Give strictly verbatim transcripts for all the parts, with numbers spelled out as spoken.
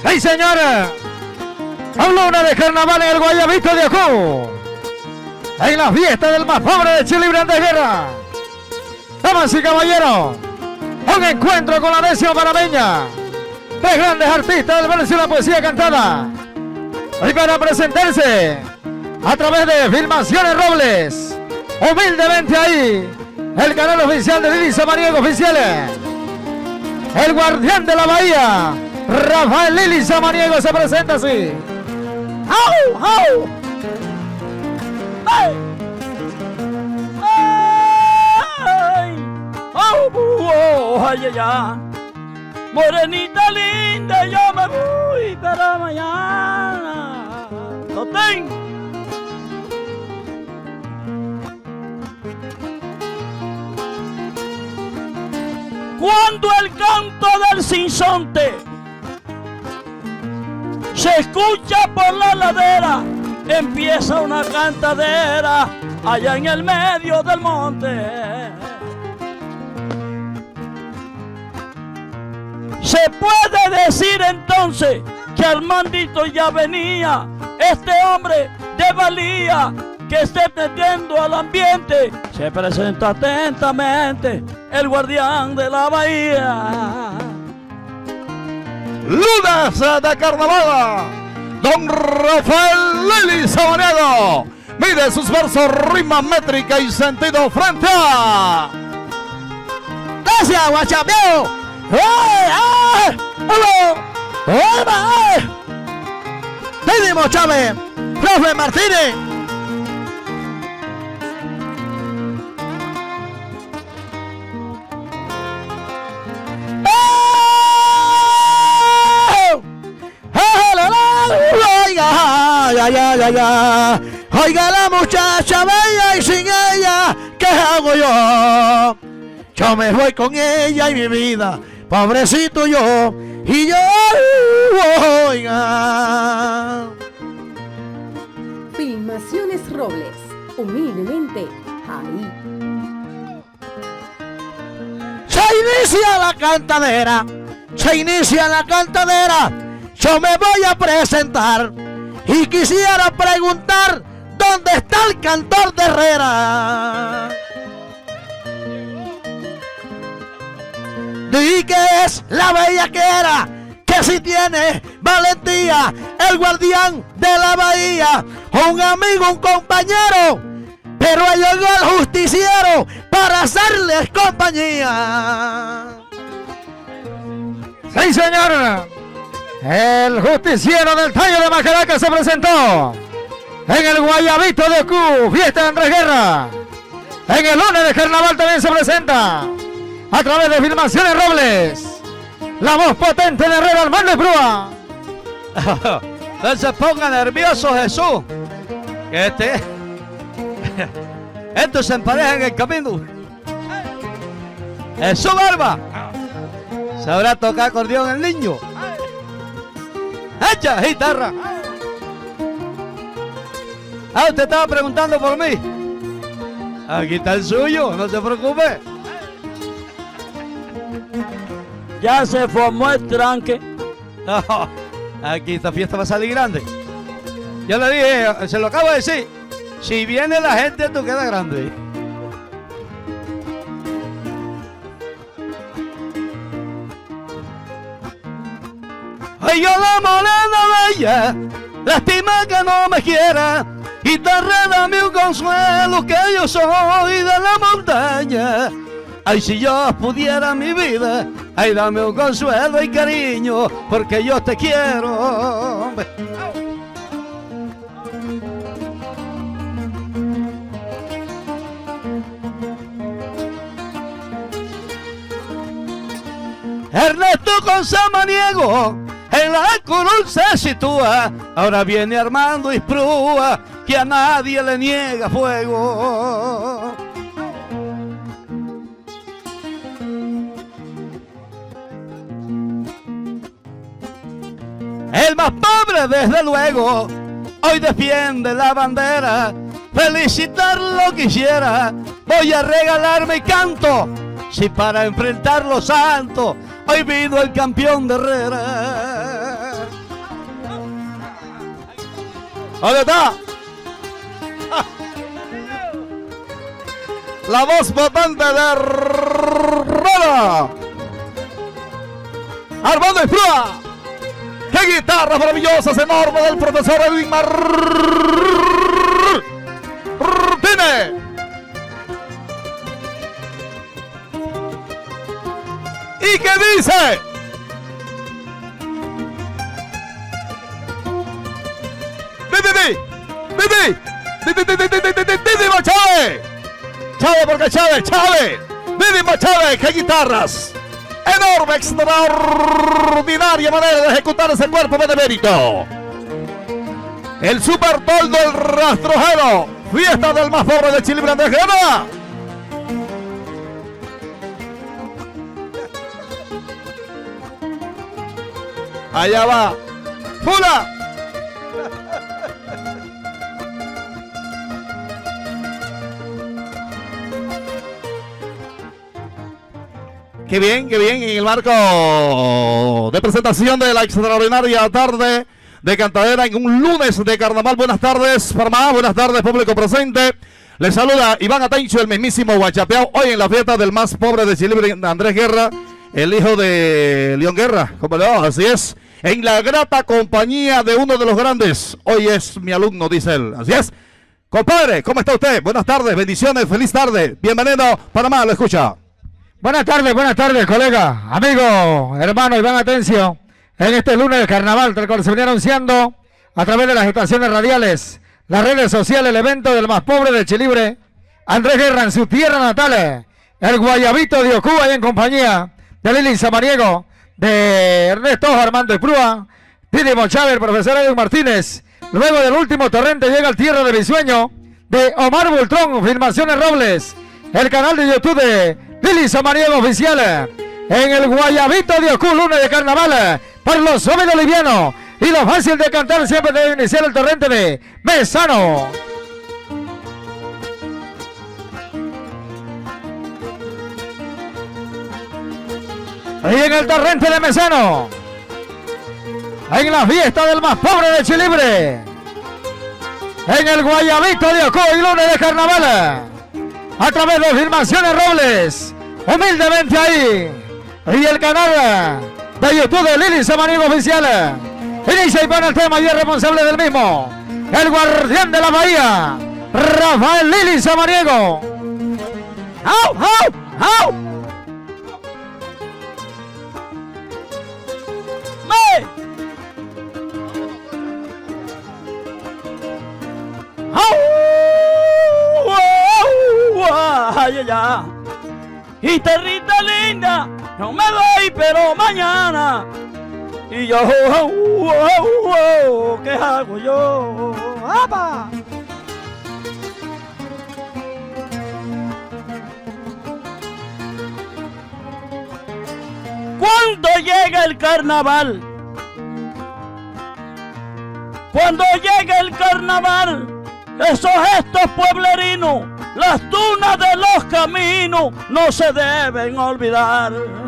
¡Sí, señora! Luna de carnaval en el Guayabito de Ajú. En la fiesta del más pobre de Chile y Grandes Guerra. Damas y caballeros, un encuentro con la décima panameña. Tres grandes artistas del verso y la poesía cantada. Hoy para presentarse a través de Filmaciones Robles. Humildemente ahí, el canal oficial de Lili Samaniego Oficiales. El guardián de la bahía, Rafael Lili Samaniego, se presenta así. ¡Au! ¡Au! ¡Ay! ¡Ay! ¡Oh! ¡Oh! ¡Ay, ay, ay! Morenita linda, yo me voy para mañana. ¡Lo tengo! Cuando el canto del sinsonte se escucha por la ladera, empieza una cantadera allá en el medio del monte. Se puede decir entonces que Armandito ya venía, este hombre de valía que esté metiendo al ambiente. Se presenta atentamente el guardián de la bahía. Lunas de carnaval, don Rafael Lili Samaniego. Mide sus versos, rima métrica y sentido frente a... ¡Gracias, guachapeo! ¡Ay, ay! ¡Hola! ¡Ay! ¡Didimo Chávez! ¡Profe Martínez! Oiga, ya, ya, ya. Oiga la muchacha bella y sin ella, ¿qué hago yo? Yo me voy con ella y mi vida, pobrecito yo, y yo, oiga. Filmaciones Robles, humildemente ahí. Se inicia la cantadera, se inicia la cantadera. Yo me voy a presentar y quisiera preguntar ¿dónde está el cantor de Herrera? Di que es la bellaquera, que si tiene valentía, el guardián de la bahía, un amigo, un compañero, pero llegó el justiciero para hacerles compañía. ¡Sí, señora! El justiciero del Tallo de Macaraca se presentó en el Guayabito de Ajú, fiesta de Andrés Guerra. En el lunes de carnaval también se presenta a través de Filmaciones Robles. La voz potente de Herrera, Armando Esprúa. No se ponga nervioso, Jesús. Que este... Esto se empareja en el camino. Jesús Barba. ¿Sabrá tocar acordeón el niño? ¡Echa guitarra! Ah, usted estaba preguntando por mí. Aquí está el suyo, no se preocupe. Ya se formó el tranque. No, aquí esta fiesta va a salir grande. Yo le dije, se lo acabo de decir. Si viene la gente, tú quedas grande. Ay, yo la morena bella, lástima que no me quiera, y te dame un consuelo que yo soy de la montaña. Ay, si yo pudiera mi vida, ay, dame un consuelo y cariño, porque yo te quiero. Ernesto con Samaniego en la curul se sitúa. Ahora viene Armando Esprúa, que a nadie le niega fuego. El más pobre, desde luego, hoy defiende la bandera. Felicitarlo quisiera, voy a regalar mi canto. Si para enfrentar los santos hoy vino el campeón de Herrera. ¿Dónde está? Ah. La voz potente de Rola. Armando Esprúa. ¡Qué guitarras maravillosas, enormes del profesor Edwin Martínez! ¿Y qué dice? ¡Didi! ¡Didi! ¡Didi! ¡Didi! ¡Didi! ¡Didi! ¡Chávez! ¡Chávez porque Chávez! ¡Chávez! ¡Didi! ¡Chávez! ¡Qué guitarras! Enorme, extraordinaria manera de ejecutar ese cuerpo de mérito. El Super Toldo, el rastrojero. Fiesta del más pobre de Chile, Andrés Guerra. Allá va. ¡Fula! Qué bien, qué bien, en el marco de presentación de la extraordinaria tarde de cantadera en un lunes de carnaval. Buenas tardes, Panamá, buenas tardes, público presente. Les saluda Iván Atencio, el mismísimo Guachapeao, hoy en la fiesta del más pobre de Chile, Andrés Guerra, el hijo de León Guerra, ¿cómo no? Así es, en la grata compañía de uno de los grandes. Hoy es mi alumno, dice él, así es. Compadre, ¿cómo está usted? Buenas tardes, bendiciones, feliz tarde. Bienvenido, Panamá, lo escucha. Buenas tardes, buenas tardes, colega, amigo, hermano Iván Atencio, en este lunes de carnaval, tal cual se venía anunciando a través de las estaciones radiales, las redes sociales, el evento del más pobre de Chilibre, Andrés Guerra en su tierra natal, el Guayabito de Ocuba y en compañía de Lili Samaniego, de Ernesto Armando Esprúa, Didi Chávez, el profesor Edwin Martínez. Luego del último torrente llega al tierra de mi sueño de Omar Bultrón, Filmaciones Robles, el canal de YouTube de Lili Samaniego Oficial, en el Guayabito de Ocú, lunes de carnaval, para los suaves livianos y lo fácil de cantar siempre debe iniciar el torrente de Mesano. Ahí en el torrente de Mesano, en la fiesta del más pobre de Chilibre, en el Guayabito de Ocú y lunes de carnaval, a través de Filmaciones Robles, humildemente ahí, y el canal de YouTube de Lili Samaniego Oficial. Inicia y pone el tema y es responsable del mismo, el guardián de la bahía, Rafael Lili Samaniego. ¡Au, au, au! ¡Me! ¡Au! Ay, ay, ay. Y territa linda, no me voy pero mañana. Y yo, oh, oh, oh, oh, ¿qué hago yo? ¡Apa! Cuando llega el carnaval, cuando llega el carnaval, esos gestos pueblerinos, las tunas de los caminos no se deben olvidar.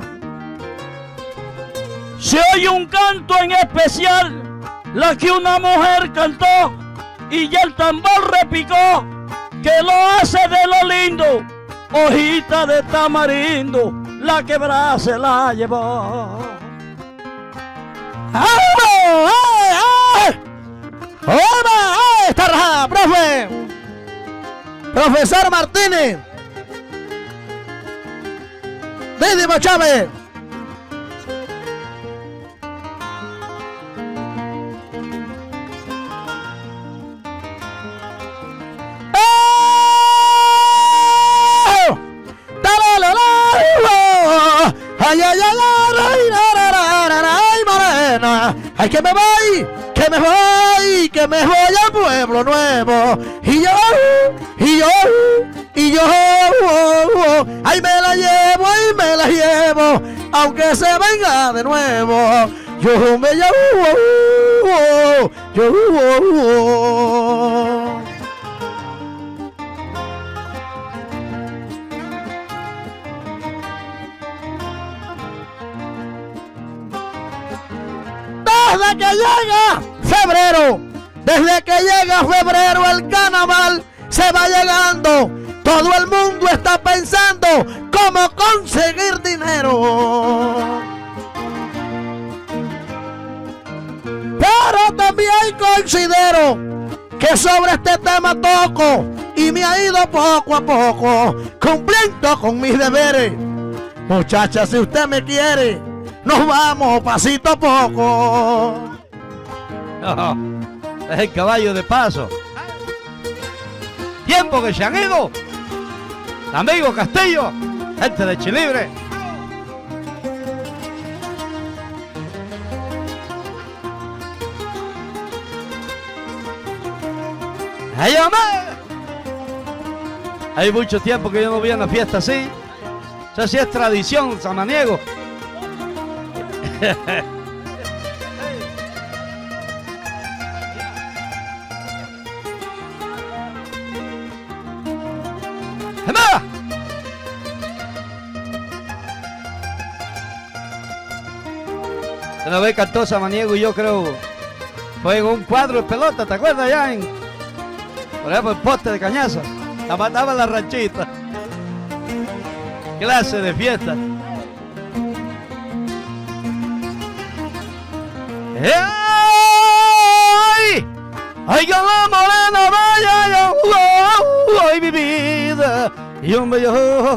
Se oye un canto en especial, la que una mujer cantó, y ya el tambor repicó, que lo hace de lo lindo, hojita de tamarindo, la quebrada se la llevó. ¡Ay, ay, ay! ¡Hola! ¡Ahí está rajada, profe! Profesor Martínez, Didi Chávez. Ay, ay, ay, ay, ay, morena, ay, que me voy, que me voy, que me voy al pueblo nuevo. Y yo, y yo, y yo, ay, me la llevo, ay, me la llevo, aunque se venga de nuevo. Yo me llevo, yo, desde que llega febrero Desde que llega febrero el carnaval se va llegando. Todo el mundo está pensando cómo conseguir dinero. Pero también considero que sobre este tema toco y me ha ido poco a poco cumpliendo con mis deberes. Muchacha, si usted me quiere, nos vamos pasito a poco. No, es el caballo de paso. Tiempo que se han ido. Amigo Castillo, gente de Chilibre. ¡Ay, hombre! Hay mucho tiempo que yo no vi una fiesta así. Eso sí es tradición, samaniego. ¡Gemma! Una vez cantó samaniego y yo creo fue en un cuadro de pelota, ¿te acuerdas ya? En, por ejemplo, el poste de Cañazas. La mandaba la ranchita. Clase de fiesta. ¡Ay! ¡Ay, yo la morena vaya! Yo, oh, ¡ay, mi vida! Y un bello...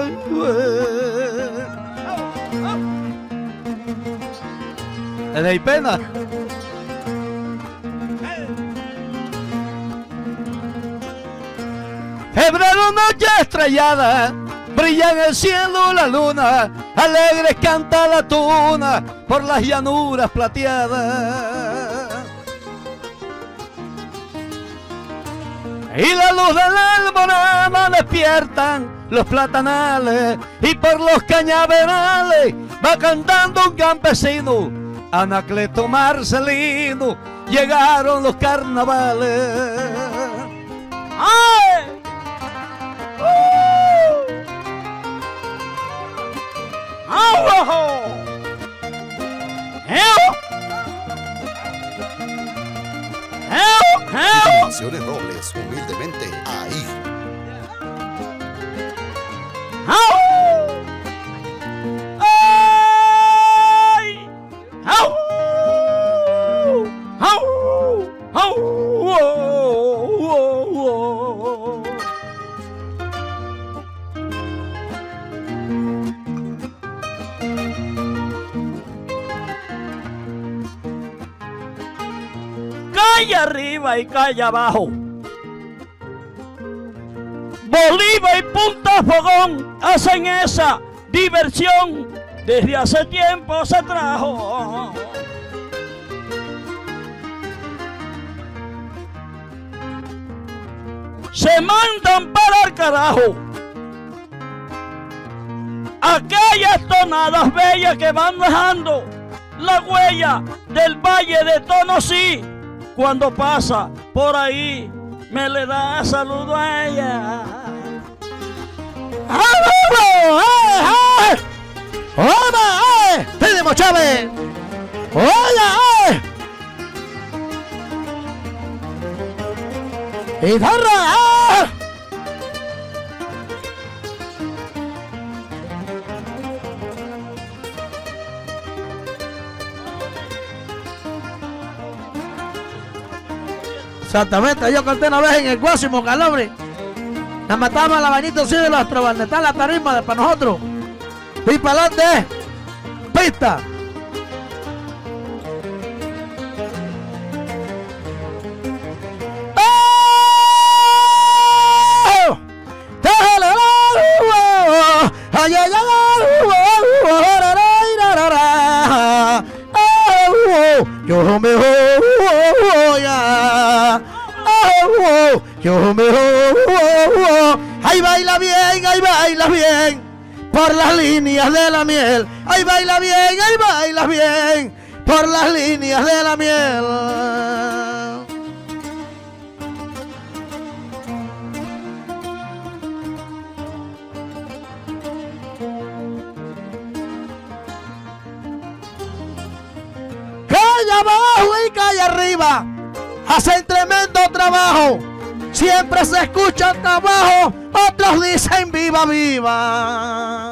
¿Es de pena? Febrero, noche estrellada, brilla en el cielo la luna, alegre canta la tuna por las llanuras plateadas. Y la luz de la alborada despiertan los platanales y por los cañaverales va cantando un campesino, Anacleto Marcelino, llegaron los carnavales. ¡Ay! Animaciones Robles, humildemente ahí. Calle arriba y calle abajo, Bolívar y Punta Fogón hacen esa diversión, desde hace tiempo se trajo. Se mandan para el carajo aquellas tonadas bellas que van dejando la huella del valle de Tonosí. Cuando pasa por ahí, me le da saludo a ella. ¡Hola! ¡Tenemos Chávez! ¡Hola! ¡Guitarra! Exactamente, yo canté una vez en el Guásimo Calabre. Nos matamos a la vainita así de los trobarnetas, la tarima de para nosotros. Y para adelante, pista. Yo me voy a... Yo me voy. Ahí baila bien, ahí baila bien, por las líneas de la miel. Ahí baila bien, ahí baila bien, por las líneas de la miel. Calle abajo y calle arriba, hacen tremendo trabajo. Siempre se escucha trabajo, otros dicen viva, viva.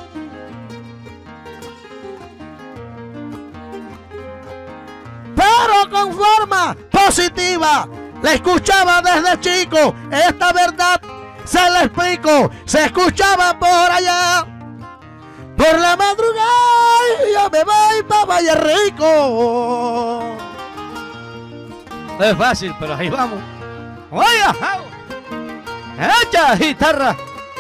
Pero con forma positiva, la escuchaba desde chico, esta verdad se la explico, se escuchaba por allá. Por la madrugada yo me voy para Valle Rico. No es fácil, pero ahí vamos. ¡Oiga! ¡Echa guitarra!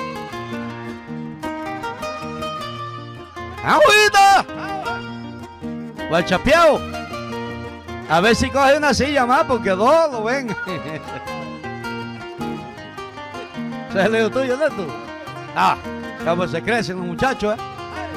¡Agüita! Guachapeado. A ver si coge una silla más, porque dos lo ven. ¿Se es el tuyo, de tú? Ah, cómo se crecen los muchachos, ¿eh?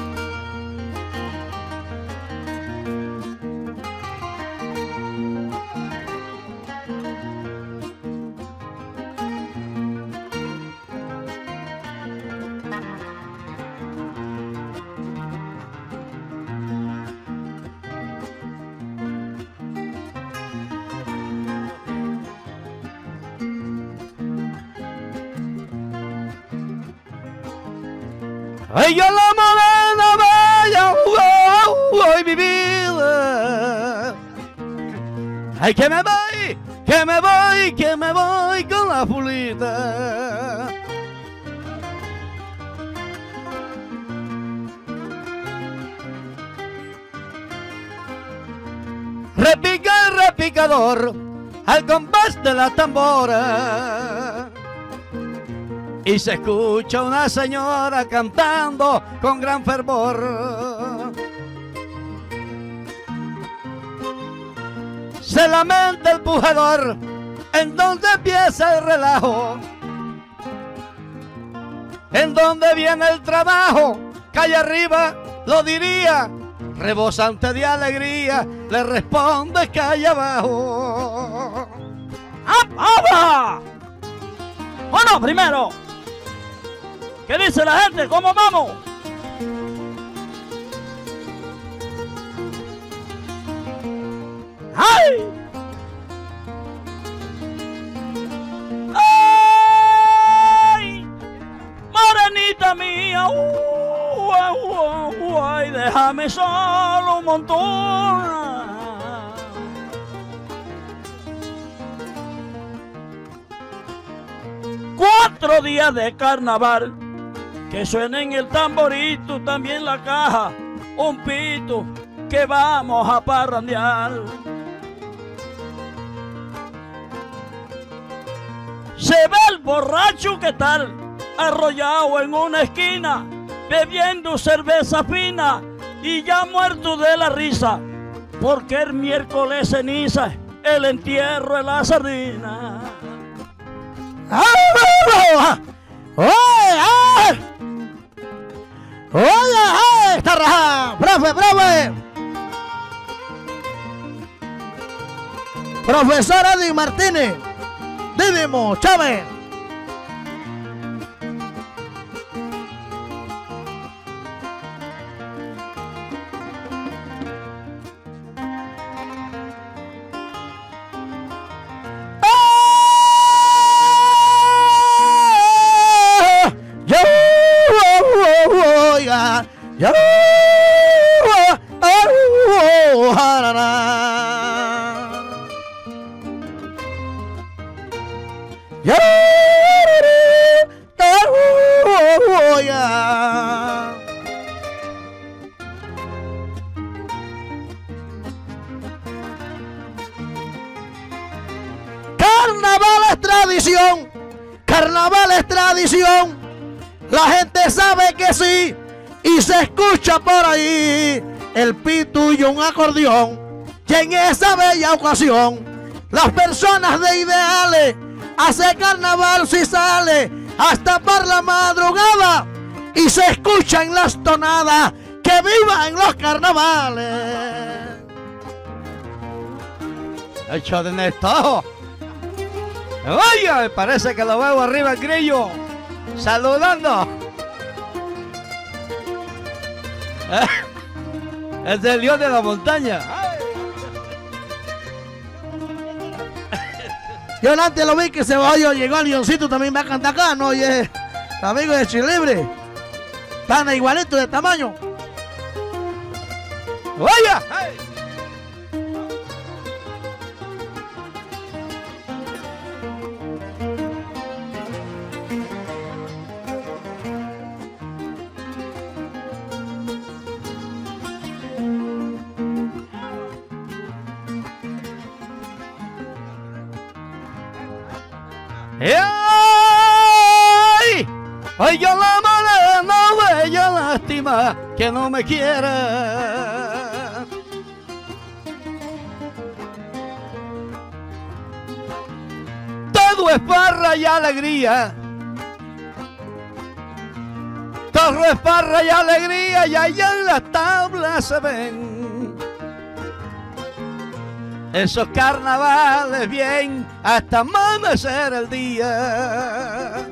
Ay, yo la morena bella, oh, oh, oh, mi vida. Ay, que me voy, que me voy, que me voy con la fulita. Repica el repicador al compás de la tambora. Y se escucha una señora cantando con gran fervor. Se lamenta el pujador, en donde empieza el relajo, en donde viene el trabajo, calle arriba lo diría, rebosante de alegría, le responde calle abajo. ¡Apa! Bueno, primero, ¿qué dice la gente? ¿Cómo vamos? ¡Ay! ¡Ay! Morenita mía, uh, uh, uh, ay, déjame solo un montón. Cuatro días de carnaval, que suenen el tamborito, también la caja, un pito, que vamos a parrandear. Se ve el borracho que tal, arrollado en una esquina, bebiendo cerveza fina y ya muerto de la risa, porque el miércoles ceniza, el entierro de la sardina. ¡Oye, oye! ¡Está rajada! ¡Profe, profe! Profesora Di Martínez, Didimo Chávez. Yo, oh, oh, yo, oh, yeah. Carnaval es tradición, carnaval es tradición, la gente sabe que sí. Y se escucha por ahí el pito y un acordeón. Y en esa bella ocasión, las personas de ideales hace carnaval si sale hasta por la madrugada. Y se escuchan las tonadas que vivan los carnavales. Hecho de Néstor. Oiga, me parece que lo veo arriba el grillo, saludando. Es el león de la montaña. Yo antes lo vi que se va, yo llegó al Leoncito, también va a cantar acá, ¿no? Y es amigo de Chilibre. Tan igualito de tamaño. ¡Vaya! ¡Hey! ¡Ay! ¡Ay, yo la morena bella, lástima que no me quiera! Todo es parra y alegría. Todo es parra y alegría, y allá en las tablas se ven esos carnavales bien hasta amanecer el día.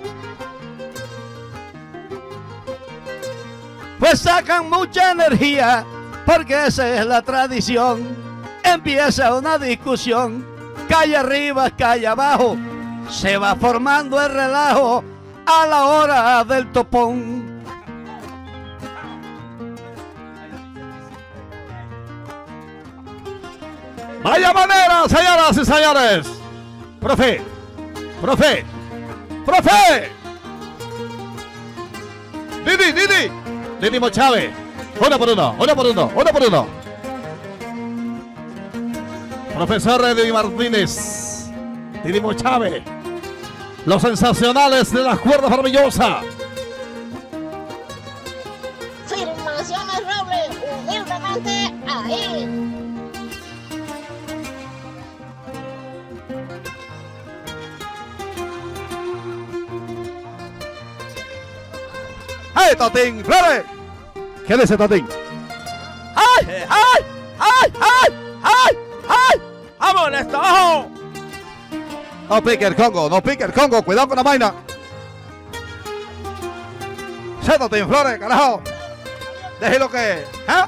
Pues sacan mucha energía, porque esa es la tradición. Empieza una discusión, calle arriba, calle abajo, se va formando el relajo a la hora del topón. Vaya manera, señoras y señores. Profe, profe, profe. Didi, Didi, Didi Mochave. Uno por uno, uno por uno, uno por uno. Profesor Didi Martínez, Didi Mochave. Los sensacionales de las cuerdas maravillosas. Firmaciones Robles, humildemente ahí. ¡Ay, Totín! ¡Flores! ¿Qué dice Totín? ¡Ay, ay, ay, ay, ay, ay! ¡Vámonos, ojo! No pique el Congo, no pique el Congo, cuidado con la vaina. ¡Sí, Totín! ¡Flores, carajo! Déjelo que... ¿eh?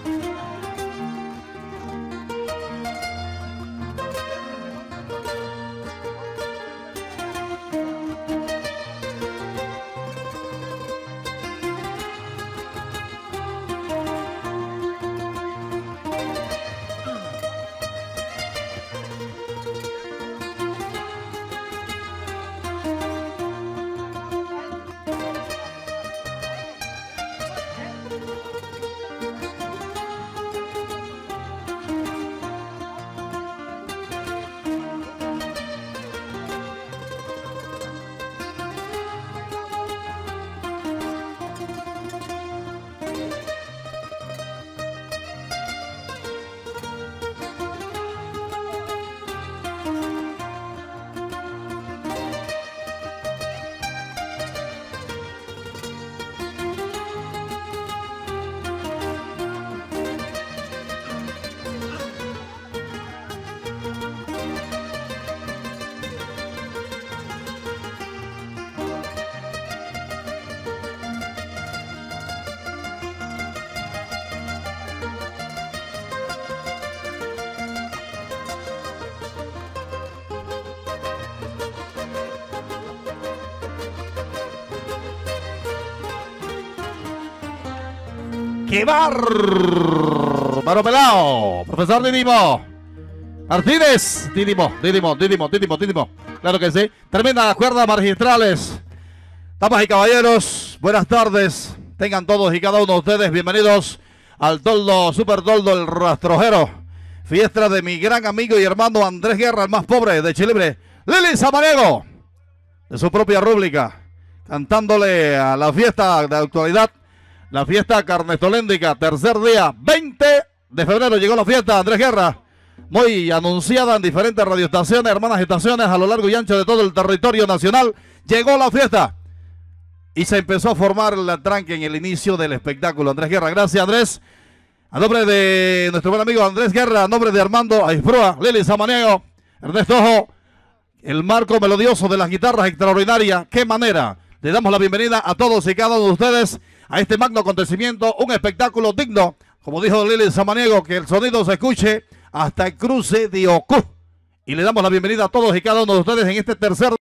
¡Qué bárbaro pelado! Profesor Didimo Martínez. Didimo, Didimo, Didimo, Didimo, Didimo. Claro que sí. Terminan las cuerdas magistrales. Damas y caballeros, buenas tardes. Tengan todos y cada uno de ustedes bienvenidos al toldo, super toldo, el rastrojero. Fiesta de mi gran amigo y hermano Andrés Guerra, el más pobre de Chilibre. Lili Samaniego, de su propia rúbrica, cantándole a la fiesta de actualidad. La fiesta carnestoléndica, tercer día, veinte de febrero llegó la fiesta, Andrés Guerra, muy anunciada en diferentes radioestaciones, hermanas estaciones a lo largo y ancho de todo el territorio nacional. Llegó la fiesta y se empezó a formar el tranque en el inicio del espectáculo. Andrés Guerra, gracias Andrés. A nombre de nuestro buen amigo Andrés Guerra, a nombre de Armando Aizprúa, Lili Samaniego, Ernesto Ojo, el marco melodioso de las guitarras extraordinaria. Qué manera. Le damos la bienvenida a todos y cada uno de ustedes a este magno acontecimiento, un espectáculo digno, como dijo Lili Samaniego, que el sonido se escuche hasta el cruce de Ocú. y le damos la bienvenida a todos y cada uno de ustedes en este tercer